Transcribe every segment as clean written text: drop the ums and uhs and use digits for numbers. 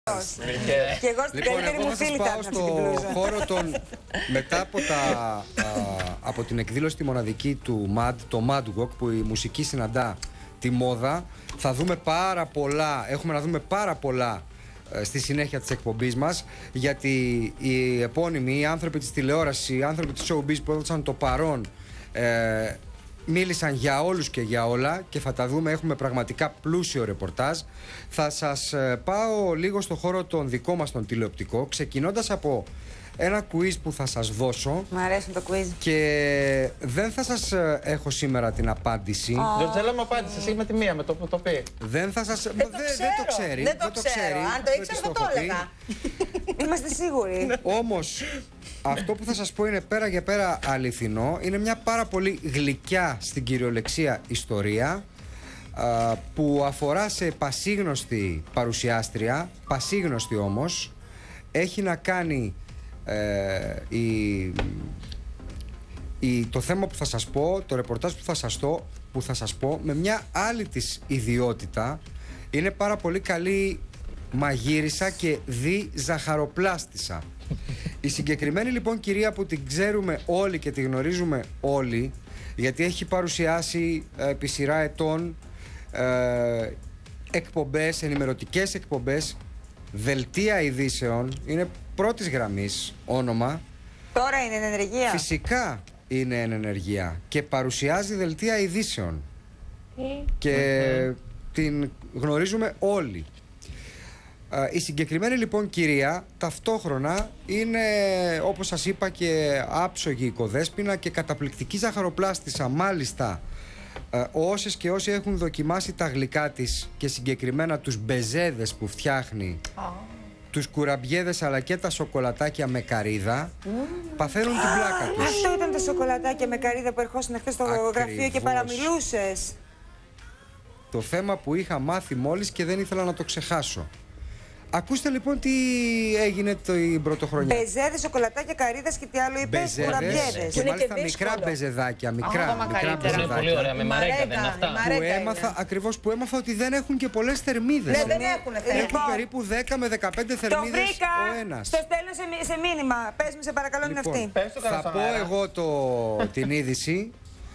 Και εγώ στην καλύτερη μου φίλη θα πάω στο χώρο των... Μετά από την εκδήλωση τη μοναδική του MAD, το MAD Walk, που η μουσική συναντά τη μόδα, θα δούμε πάρα πολλά, έχουμε να δούμε πάρα πολλά στη συνέχεια της εκπομπής μας, γιατί οι επώνυμοι, οι άνθρωποι της τηλεόρασης, οι άνθρωποι της showbiz που έδωσαν το παρόν, μίλησαν για όλους και για όλα και θα τα δούμε, έχουμε πραγματικά πλούσιο ρεπορτάζ. Θα σας πάω λίγο στο χώρο των δικό μας τον τηλεοπτικό, ξεκινώντας από ένα quiz που θα σας δώσω. Μ' αρέσουν το quiz. Και δεν θα σας έχω σήμερα την απάντηση. Δεν θέλαμε απάντηση, εσύ με τη μία, με το που το πει. Δεν θα σας... Δεν το ξέρει. Δεν το ξέρω. Αν το ήξερα θα το έλεγα. Είμαστε σίγουροι. Όμως, αυτό που θα σας πω είναι πέρα για πέρα αληθινό. Είναι μια πάρα πολύ γλυκιά στην κυριολεξία ιστορία, που αφορά σε πασίγνωστη παρουσιάστρια, πασίγνωστη όμως. Έχει να κάνει το θέμα που θα σας πω, το ρεπορτάζ που θα σας πω, με μια άλλη της ιδιότητα. Είναι πάρα πολύ καλή μαγείρισα και ζαχαροπλάστησα. Η συγκεκριμένη λοιπόν κυρία, που την ξέρουμε όλοι και τη γνωρίζουμε όλοι, γιατί έχει παρουσιάσει επί σειρά ετών εκπομπές, ενημερωτικές εκπομπές, δελτία ειδήσεων, είναι πρώτης γραμμής όνομα. Τώρα είναι εν ενεργεία. Φυσικά είναι εν ενεργεία και παρουσιάζει δελτία ειδήσεων και την γνωρίζουμε όλοι. Η συγκεκριμένη λοιπόν κυρία ταυτόχρονα είναι, όπως σας είπα, και άψογη οικοδέσποινα και καταπληκτική ζαχαροπλάστισσα. Μάλιστα, όσες και όσοι έχουν δοκιμάσει τα γλυκά της και συγκεκριμένα τους μπεζέδες που φτιάχνει, τους κουραμπιέδες αλλά και τα σοκολατάκια με καρύδα, παθαίνουν την πλάκα τους. Αυτό ήταν τα σοκολατάκια με καρύδα που ερχόσουν χθες στο γραφείο και παραμιλούσες. Το θέμα που είχα μάθει μόλις και δεν ήθελα να το ξεχάσω. Ακούστε λοιπόν τι έγινε την πρωτοχρονιά. Μπεζέδες, σοκολατάκια, καρύδας και τι άλλο είπες, κουραμπιέδες. Και μάλιστα μικρά μπεζεδάκια, μικρά μπεζεδάκια. Πολύ ωραία, με μαρέκα δεν είναι αυτά. Που έμαθα, ακριβώς που έμαθα ότι δεν έχουν και πολλές θερμίδες. Ναι, δεν έχουν θερμίδες. Έχουν περίπου 10 με 15 θερμίδες ο ένας. Το στέλνω σε μήνυμα. Πες μου, σε παρακαλώ, είναι αυτή. Θα πω εγώ την είδηση.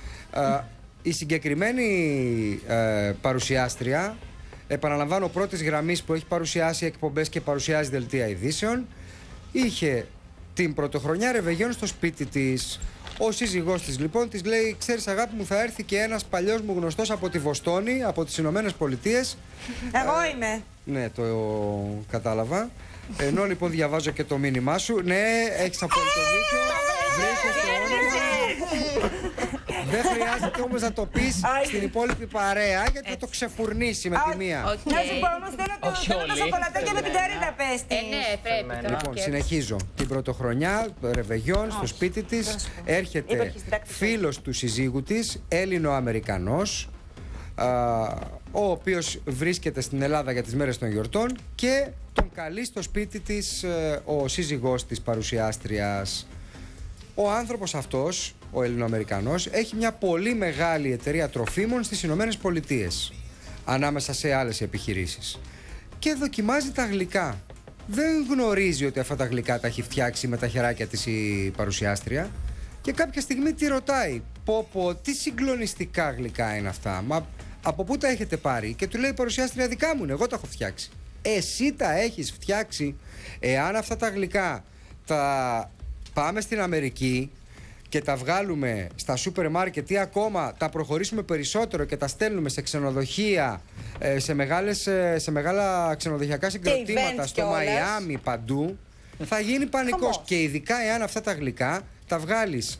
Η συγκεκριμένη παρουσιάστρια, επαναλαμβάνω, πρώτης γραμμής, που έχει παρουσιάσει εκπομπές και παρουσιάζει δελτία ειδήσεων, είχε την πρωτοχρονιά ρεβεγιόν στο σπίτι της. Ο σύζυγός της λοιπόν της λέει: ξέρεις αγάπη μου, θα έρθει και ένας παλιός μου γνωστός από τη Βοστόνη, από τις Ηνωμένες Πολιτείες. Εγώ είμαι. Ναι, το κατάλαβα. Ενώ λοιπόν διαβάζω και το μήνυμά σου. Ναι, έχεις απόλυτο δίκιο. Βρίσκεις το όνομα. Δεν χρειάζεται όμως να το πεις στην υπόλοιπη παρέα, γιατί θα το ξεφουρνίσει με τη μία. Να σου πω όμως, θέλω το σοκολατάκια με την καρύδα, πες της. Ναι, πρέπει. Λοιπόν, συνεχίζω. Την πρωτοχρονιά, ρεβεγιόν, στο σπίτι της, έρχεται φίλος του συζύγου της, Έλληνο-Αμερικανός, ο οποίος βρίσκεται στην Ελλάδα για τις μέρες των γιορτών, και τον καλεί στο σπίτι της ο σύζυγός της παρουσιάστριας. Ο άνθρωπος αυτός, ο Ελληνοαμερικανός, έχει μια πολύ μεγάλη εταιρεία τροφίμων στις Ηνωμένες Πολιτείες, ανάμεσα σε άλλες επιχειρήσεις, και δοκιμάζει τα γλυκά. Δεν γνωρίζει ότι αυτά τα γλυκά τα έχει φτιάξει με τα χεράκια της η παρουσιάστρια, και κάποια στιγμή τη ρωτάει: πω, τι συγκλονιστικά γλυκά είναι αυτά, μα από πού τα έχετε πάρει? Και του λέει η παρουσιάστρια: δικά μου είναι, εγώ τα έχω φτιάξει. Εσύ τα έχεις φτιάξει? Εάν αυτά τα γλυκά τα πάμε στην Αμερική και τα βγάλουμε στα σούπερ μάρκετ, ή ακόμα τα προχωρήσουμε περισσότερο και τα στέλνουμε σε ξενοδοχεία, σε μεγάλα ξενοδοχειακά συγκροτήματα, στο Μαϊάμι, παντού, θα γίνει πανικός. Και ειδικά εάν αυτά τα γλυκά τα βγάλεις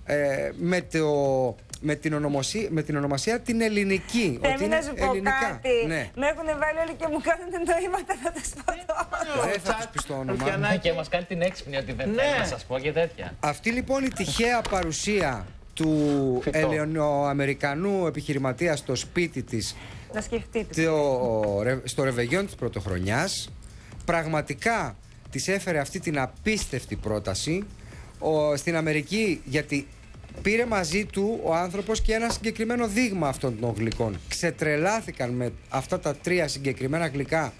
με την ονομασία την ελληνική. Ότι να σου πω κάτι. Ναι. Με έχουν βάλει όλοι και μου κάνουν νοήματα να τους πω τώρα. Δεν θα τους πεις το όνομα. Και μας κάνει την έξυπνη ότι δεν θέλει να σας πω και τέτοια. Αυτή λοιπόν η τυχαία παρουσία του Ελληνοαμερικανού επιχειρηματία στο σπίτι της, να σκεφτείτε, στο ρεβεγιόν της πρωτοχρονιάς, πραγματικά της έφερε αυτή την απίστευτη πρόταση στην Αμερική, γιατί πήρε μαζί του ο άνθρωπος και ένα συγκεκριμένο δείγμα αυτών των γλυκών. Ξετρελάθηκαν με αυτά τα τρία συγκεκριμένα γλυκά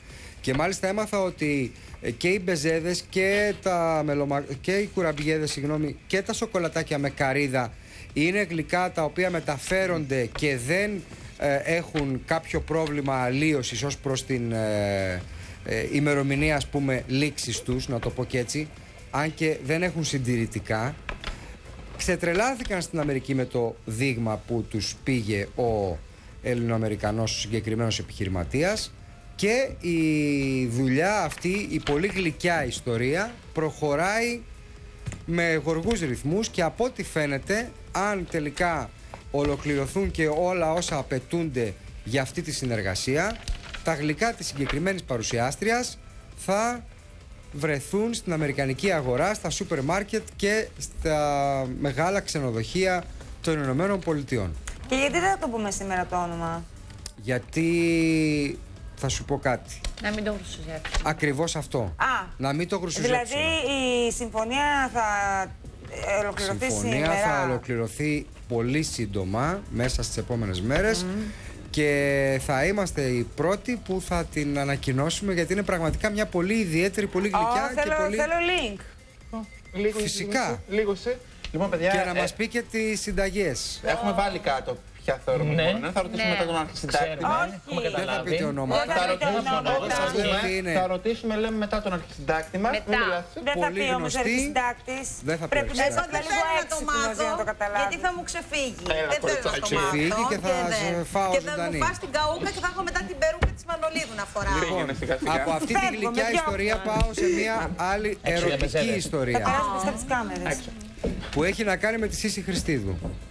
Και μάλιστα έμαθα ότι και οι μπεζέδες και οι κουραμπιέδες, συγγνώμη, και τα σοκολατάκια με καρύδα είναι γλυκά τα οποία μεταφέρονται και δεν έχουν κάποιο πρόβλημα αλλίωσης ως προς την ημερομηνία, ας πούμε, λήξης τους, να το πω και έτσι, αν και δεν έχουν συντηρητικά. Ξετρελάθηκαν στην Αμερική με το δείγμα που τους πήγε ο Έλληνο-Αμερικανός συγκεκριμένος επιχειρηματίας, και η δουλειά αυτή, η πολύ γλυκιά ιστορία, προχωράει με γοργούς ρυθμούς, και από ό,τι φαίνεται, αν τελικά ολοκληρωθούν και όλα όσα απαιτούνται για αυτή τη συνεργασία, τα γλυκά της συγκεκριμένης παρουσιάστριας θα βρεθούν στην αμερικανική αγορά, στα σούπερ μάρκετ και στα μεγάλα ξενοδοχεία των Ηνωμένων Πολιτειών. Και γιατί δεν θα το πούμε σήμερα το όνομα? Γιατί θα σου πω κάτι. Να μην το γρουσουζέψουμε. Ακριβώς αυτό. Να μην το γρουσουζέψουμε. Δηλαδή η συμφωνία θα ολοκληρωθεί σήμερα. Η συμφωνία θα ολοκληρωθεί πολύ σύντομα, μέσα στις επόμενες μέρες. Και θα είμαστε οι πρώτοι που θα την ανακοινώσουμε, γιατί είναι πραγματικά μια πολύ ιδιαίτερη, πολύ γλυκιά και πολύ... Θέλω link. Φυσικά. Λίγο σε. Λοιπόν, παιδιά, και να μας πει και τις συνταγές. Έχουμε βάλει κάτω ποια θεωρούμε ότι μπορούν. Θα ρωτήσουμε μετά τον αρχισυντάκτη. Δεν θα πείτε ονόματα. Θα ρωτήσουμε, λέμε, μετά τον αρχισυντάκτη μας. Δεν θα πει όμως ο αρχισυντάκτης. Πρέπει να το μάθω, γιατί θα μου ξεφύγει. Δεν θέλω να το ξεφύγει και θα φάω και ζωντανή. θα μου φας την καούκα και θα έχω μετά την περούκα της Μανολίδου να φοράω. Από αυτή τη γλυκιά ιστορία πάω σε μια άλλη ερωτική ιστορία Θα περάσουμε στα τις κάμερες. που έχει να κάνει με τη Σύση Χριστίδου.